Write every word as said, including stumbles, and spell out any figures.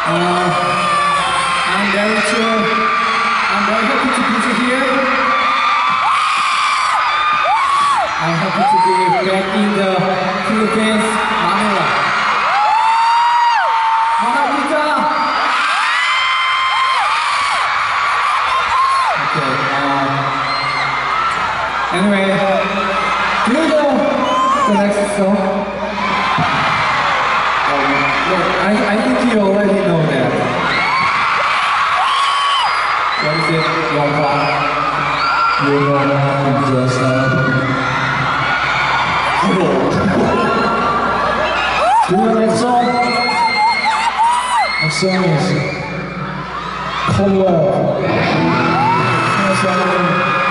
Uh, I'm very sure, I'm very happy to be here. I'm happy to be back in the Philippines, Manila. Manila! Okay, um, anyway, do you know the next song? Um, look, I, I think you already know that. What is it? Your part? You know I'm just uh, cool. Do you know that song? The song is Cold Love.